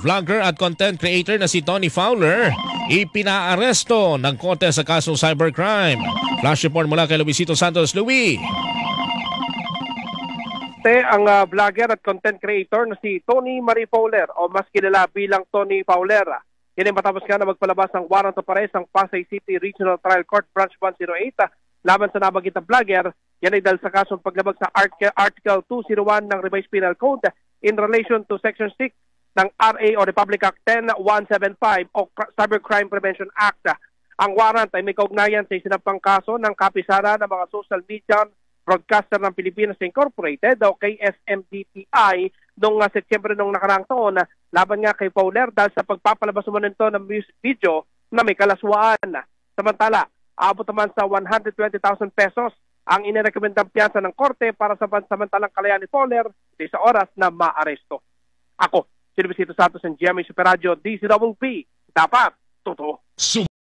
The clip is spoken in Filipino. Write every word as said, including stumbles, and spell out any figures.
vlogger at content creator na si Tony Fowler ipinaaresto ng korte sa kasong cybercrime. Flash report mula kay Luisito Santos. Louis. Ang uh, vlogger at content creator na si Tony Marie Fowler o mas kilala bilang Tony Fowler. Yan ay matapos nga na magpalabas ng warrant of arrest ang Pasay City Regional Trial Court Branch one oh eight laban sa nabanggit na vlogger. Yan ay dahil sa kasong paglabag sa Article two oh one ng Revised Penal Code in relation to Section six ng R A o Republic Act ten one seventy-five o Cybercrime Prevention Act. Ang warrant ay may kaugnayan sa isinampang kaso ng kapisara ng mga social media broadcaster ng Pilipinas Incorporated o K S M D P I noong uh, Setyembre noong nakaraang taon laban nga kay Fowler dahil sa pagpapalabas mo nito ng music video na may kalaswaan. Samantala, aabot naman sa one hundred twenty thousand pesos ang inirekomendang piyansa ng korte para sa pansamantalang kalayaan ni Fowler sa oras na maaresto. Ako, si Luisito Santos ng G M A Super Radio D C W P. Dapat, totoo.